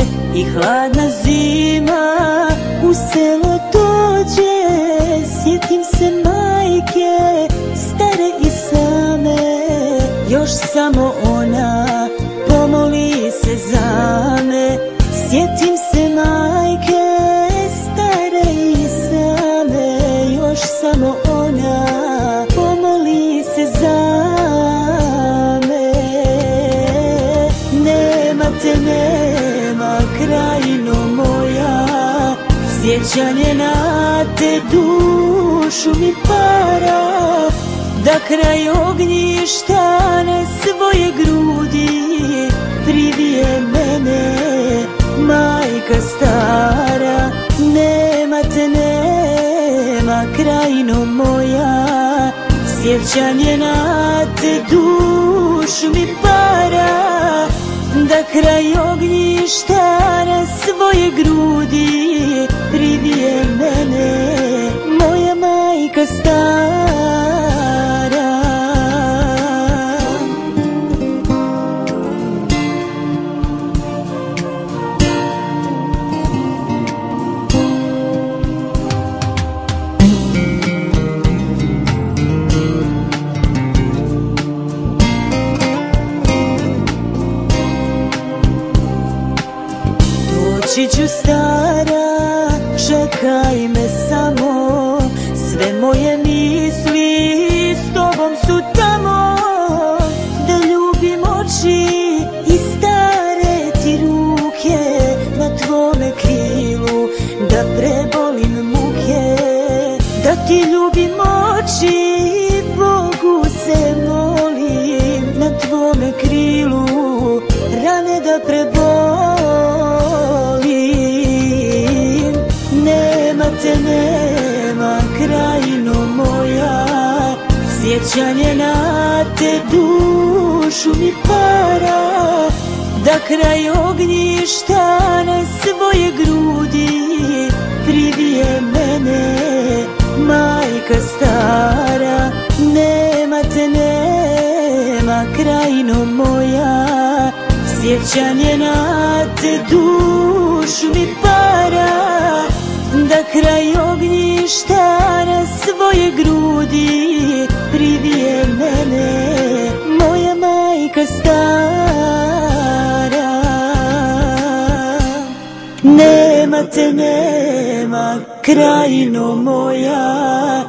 i hladna zima u selo dođe. Sjetim se majke, stare i same, još samo ona pomoli se za me. Sjetim se majke, stare i same, još samo ona pomoli se za me. Nema te, nema krajino moja, sjećanje na te dušu mi para. Da kraj ognjišta na svoje grudi privije mene majka stara. Nema te, nema krajino moja, sjećanje na te dušu mi para. Da kraj ognjišta na svoje grudi privije mene moja majka stara. Doći ću stara, čekaj me samo, sve moje misli s tobom su tamo. Da ljubim oči i stare ti ruke na tvome krilu, da prebolim muke. Da ti ljubim oči i Bogu se molim, na tvome krilu rane da prebolim. Nema te, nema krajino moja, sjećanje na te dušu mi para. Da kraj ognjišta na svoje grudi privije mene majka stara. Nema te, nema krajino moja, sjećanje na te dušu mi para. Da kraj ognjišta na svoje grudi privije mene moja majka stara. Nema te, nema krajino moja,